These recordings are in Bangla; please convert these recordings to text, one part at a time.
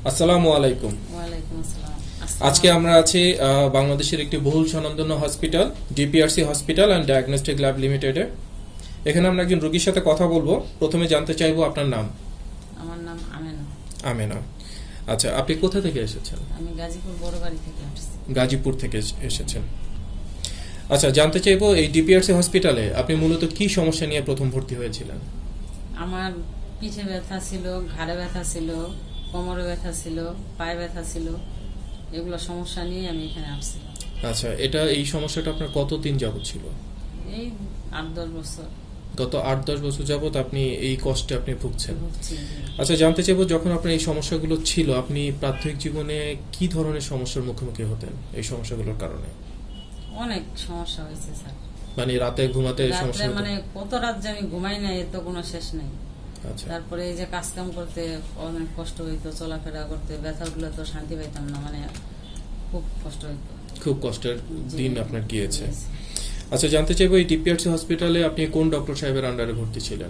আসসালামু আলাইকুম। ওয়ালাইকুম আসসালাম। আজকে আমরা আছি বাংলাদেশের একটি বহুল স্বনামধন্য hospital DPRC hospital and diagnostic lab লিমিটেডে। এখানে আমরা একজন রোগীর সাথে কথা বলবো। প্রথমে জানতে চাইবো আপনার নাম। আমার নাম আমেনা। আমেনা, আচ্ছা, আপনি কোথা থেকে এসেছেন? আমি গাজীপুর বড়বাড়ি থেকে আসছি। গাজীপুর থেকে এসেছেন। আচ্ছা, জানতে চাইবো এই ডিপিআরসি হসপিটালে আপনি মূলত কি সমস্যা নিয়ে প্রথম ভর্তি হয়েছিলেন? আমার পিঠে ব্যথা ছিল, ঘাড়ে ব্যথা ছিল, কোমরে ব্যথা ছিল, পায়ে ব্যথা ছিল, এগুলো সমস্যা নিয়ে আমি এখানে আসছি। আচ্ছা, এই সমস্যাটা আপনার কতদিন যাবত ছিল? এই 8-10 বছর। গত 8-10 বছর যাবত আপনি এই কষ্টে আপনি ভুগছেন। ভুগছি। আচ্ছা, জানতে চাইবো যখন আপনার এই সমস্যাগুলো ছিল আপনি প্রাথমিক জীবনে কি ধরনের সমস্যার মুখোমুখি হতেন এই সমস্যাগুলোর কারণে? অনেক সমস্যা হয়েছে স্যার। মানে রাতে ঘুমাতে সমস্যা হতো? মানে কত রাত যে আমি ঘুমাই নাই এত কোনো শেষ নাই। আচ্ছা, তারপরে এই যে কাজ কাম করতে অনেক কষ্ট হইতো, চলাফেরা করতে ব্যথাগুলো তো শান্তি পাইতাম না, মানে খুব কষ্ট হইতো। খুব কষ্টের দিন আপনার গিয়েছে। আচ্ছা, জানতে চাইবো এই ডিপিআরসি হসপিটালে আপনি কোন ডক্টর সাহেবের আন্ডারে ভর্তি ছিলেন?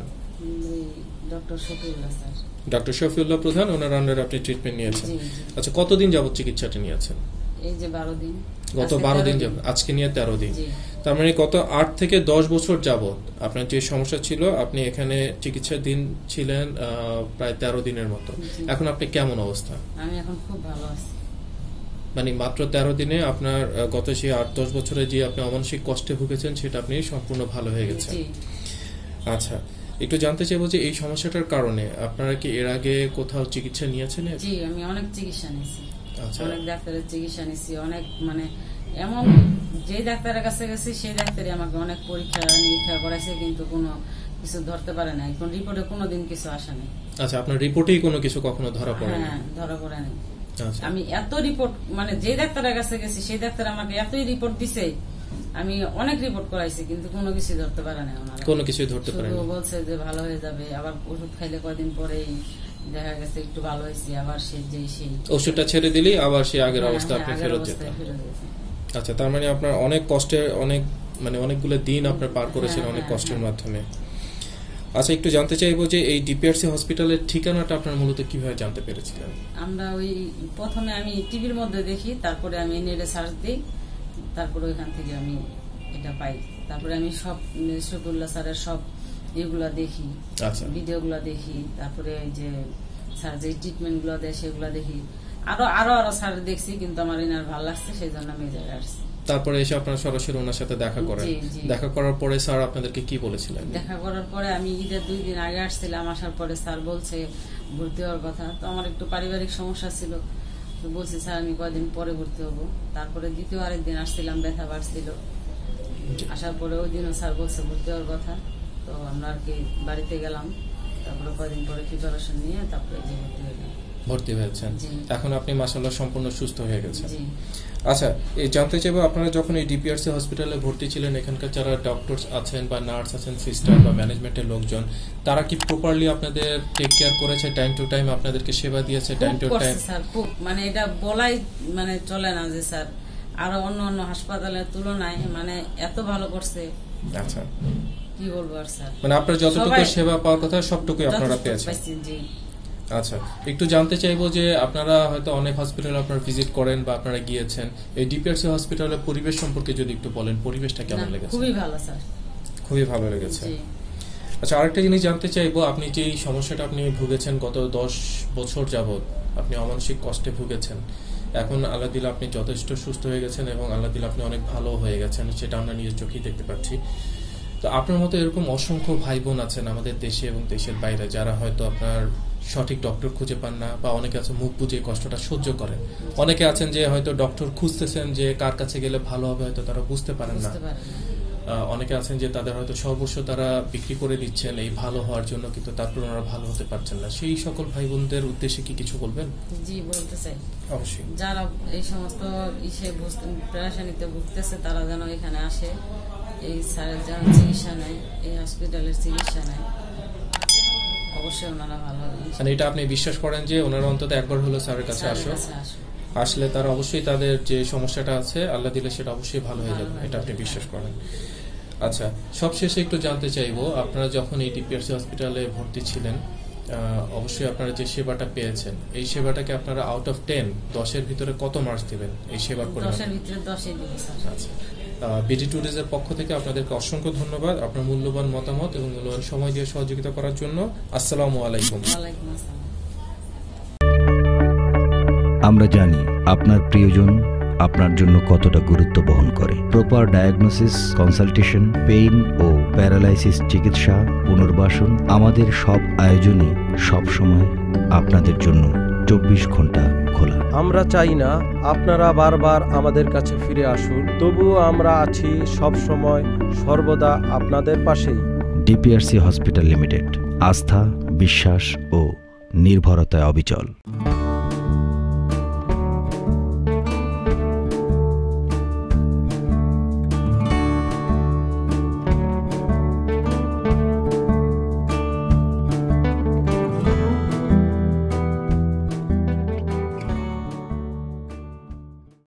Doctor Shafiullah sir. Doctor Shafiullah প্রধান, ওনার আন্ডারে আপনি ট্রিটমেন্ট নিয়েছেন। জি। আচ্ছা, কতদিন যাবত চিকিৎসাটা নিয়েছেন? এই যে 12 দিন। গত 12 দিন যাবত, আজকে নিয়ে 13 দিন। জি। তার মানে গত 8 থেকে 10 বছর যাবত আপনার যে সমস্যা ছিল আপনি এখানে চিকিৎসার দিন ছিলেন প্রায় 13 দিনের মতো। জি। এখন আপনি কেমন অবস্থা? আমি এখন খুব ভালো আছি। মানে মাত্র 13 দিনে আপনার গত সেই 8-10 বছরে যে আপনি অমানসিক কষ্টে ভুগেছেন সেটা আপনি সম্পূর্ণ ভালো হয়ে গেছেন। জি। আচ্ছা, একটু জানতে চাইবো যে এই সমস্যাটার কারণে আপনারা কি এর আগে কোথাও চিকিৎসা নিয়েছেন? জি, আমি অনেক চিকিৎসা নিয়েছি। আচ্ছা, অনেক ডাক্তারের চিকিৎসা নিয়েছি, অনেক মানে এমন যে ডাক্তারের কাছে গেছি সেই ডাক্তারই আমাকে অনেক পরীক্ষা নিরীক্ষা করাইছে, কিন্তু কোনো কিছু ধরতে পারে নাই। কোন রিপোর্টে কোনোদিন কিছু আসে নাই। আচ্ছা, আপনার রিপোর্টেই কোনো কিছু কখনো ধরা পড়ে না? হ্যাঁ, ধরা পড়ে নাই। আচ্ছা, আমি এত রিপোর্ট, মানে যে ডাক্তারের কাছে গেছি সেই ডাক্তার আমাকে এতই রিপোর্ট দিছে, আমি অনেক রিপোর্ট করাইছি কিন্তু কোনো কিছু ধরতে পারে না। ওনারা কোনো কিছুই ধরতে পারে না। শুধু বলছে যে ভালো হয়ে যাবে, আবার ওষুধ খাইলে কয়দিন পরেই দেখা গেছে একটু ভালো হয়েছে, আবার সেই ওষুধটা ছেড়ে দিলেই আবার সেই আগের হ্যাঁ, অবস্থা আপনি আগের ফেরত অবস্থায় যেতেন। ফেরত যেতেন। আচ্ছা, তার মানে আপনার অনেক কষ্টে অনেকগুলো দিন আপনার পার করেছেন হ্যাঁ, অনেক হ্যাঁ, কষ্টের হ্যাঁ। মাধ্যমে। আচ্ছা, একটু জানতে চাইবো যে এই ডিপিআরসি হসপিটালের ঠিকানাটা আপনার মূলত কিভাবে জানতে পেরেছিলেন? আমরা ওই প্রথমে আমি টিভির মধ্যে দেখি, তারপরে আমি নেটে সার্চ দিই, তারপরে ওইখান থেকে আমি এটা পাই। তারপরে আমি সব শফিউল্লাহ স্যারের সব এগুলা দেখি, আচ্ছা, ভিডিওগুলো দেখি, তারপরে এই যে স্যার যে ট্রিটমেন্ট গুলো দেয় সেগুলো দেখি। আরো স্যার দেখছি, কিন্তু আমার এনার ভালো লাগছে, সেই জন্য আমি এই জায়গায় আসছি। তারপরে এসে আপনারা সরাসরি ওনার সাথে দেখা করেন। জি, জি। দেখা করার পরে স্যার আপনাদেরকে কি বলেছিলেন? দেখা করার পরে আমি ঈদের 2 দিন আগে আসছিলাম, আসার পরে স্যার বলছে ভর্তি হওয়ার কথা। তো আমার একটু পারিবারিক সমস্যা ছিল, তো বলছি স্যার আমি কয়দিন পরে ভর্তি হবো। তারপরে দ্বিতীয় আরেকদিন আসছিলাম, ব্যথা বাড়ছিল। আসার পরে ওই দিনও স্যার বলছে ভর্তি হওয়ার কথা। তো আমরা আর কি বাড়িতে গেলাম, তারপরে কয়দিন পরে প্রিপারেশন নিয়ে তারপরে যে ভর্তি হয়েছেন। জি। এখন আপনি মাশাআল্লাহ সম্পূর্ণ সুস্থ হয়ে গেছেন। জি। আচ্ছা, এই জানতে চাইবো আপনারা যখন এই ডিপিআরসি হসপিটালে ভর্তি ছিলেন এখানকার যারা ডক্টর আছেন বা নার্স আছেন, সিস্টার বা ম্যানেজমেন্টের লোকজন, তারা কি প্রপারলি আপনাদের টেক কেয়ার করেছে? টাইম টু টাইম আপনাদেরকে সেবা দিয়েছে? টাইম টু টাইম স্যার খুব, মানে এটা বলাই মানে চলে না যে স্যার আরো অন্য হাসপাতালের তুলনায় মানে এত ভালো করছে। আচ্ছা, কি বলবো আর স্যার, মানে আপনার যতটুকু সেবা পাওয়ার কথা সবটুকুই আপনারা পেয়েছেন। জি। আচ্ছা, একটু জানতে চাইবো যে আপনারা হয়তো অনেক হসপিটাল আপনারা ভিজিট করেন বা আপনারা গিয়েছেন, এই ডিপিআরসি হসপিটালের পরিবেশ সম্পর্কে যদি একটু বলেন, পরিবেশটা কেমন লেগেছে? খুবই ভালো স্যার, খুবই ভালো লেগেছে। জি। আচ্ছা, আরেকটা জিনিস জানতে চাইবো, আপনি যে এই সমস্যাটা আপনি ভুগেছেন গত 10 বছর যাবত, আপনি অমানসিক কষ্টে ভুগেছেন, এখন আল্লাহ দিলে আপনি যথেষ্ট সুস্থ হয়ে গেছেন এবং আল্লাহ দিলে আপনি অনেক ভালো হয়ে গেছেন, সেটা আমরা নিজের চোখেই দেখতে পাচ্ছি। তো আপনার মতো এরকম অসংখ্য ভাই বোন আছেন আমাদের দেশে এবং দেশের বাইরে, যারা হয়তো আপনার সঠিক ডক্টর খুঁজে পান না, বা অনেকে আছে মুখ বুঝে কষ্টটা সহ্য করেন। অনেকে আছেন যে হয়তো ডক্টর খুঁজতেছেন যে কার কাছে গেলে ভালো হবে, হয়তো তারা বুঝতে পারেন না। অনেকে আছেন যে তাদের হয়তো সর্বস্ব তারা বিক্রি করে দিচ্ছেন এই ভালো হওয়ার জন্য, কিন্তু তারপর ওনারা ভালো হতে পারছেন না। সেই সকল ভাই বোনদের উদ্দেশ্যে কি কিছু বলবেন? জি, বলতে চাই অবশ্যই যারা এই সমস্ত পেরেশানিতে ভুগতেছে তারা যেন এখানে আসে, এই স্যারের যেন চিকিৎসা নেয়, এই হসপিটালের চিকিৎসা নেয়, অবশ্যই ওনারা ভালো হবে। মানে এটা আপনি বিশ্বাস করেন যে ওনারা অন্তত একবার হলো স্যারের কাছে আসলে তারা অবশ্যই তাদের যে সমস্যাটা আছে আল্লাহ দিলে সেটা অবশ্যই ভালো হয়ে যাবে, এটা আপনি বিশ্বাস করেন। আচ্ছা, সবশেষে একটু জানতে চাইবো, আপনারা যখন এই ডিপিআরসি হসপিটালে ভর্তি ছিলেন অবশ্যই আপনারা যে সেবাটা পেয়েছেন, এই সেবাটাকে আপনারা আউট অফ 10 10-এর ভিতরে কত মার্কস দিবেন এই সেবার পরিমাণ? 10-এর ভিতরে 10-ই দিব স্যার। আচ্ছা, বিডি ট্যুরিজমের পক্ষ থেকে আপনাদেরকে অসংখ্য ধন্যবাদ আপনার মূল্যবান মতামত এবং মূল্যবান সময় দিয়ে সহযোগিতা করার জন্য। আসসালামু আলাইকুম। ওয়ালাইকুম আসসালাম। আমরা জানি আপনার প্রিয়জন আপনার জন্য কতটা গুরুত্ব বহন করে। প্রপার ডায়াগনোসিস, কনসালটেশন, পেইন ও প্যারালাইসিস চিকিৎসা, পুনর্বাসন, আমাদের সব আয়োজনই সবসময় আপনাদের জন্য 24 ঘন্টা খোলা। আমরা চাই না আপনারা বারবার আমাদের কাছে ফিরে আসুন, তবুও আমরা আছি সব সময় সর্বদা আপনাদের পাশেই। ডিপিআরসি হসপিটাল লিমিটেড, আস্থা, বিশ্বাস ও নির্ভরতায় অবিচল।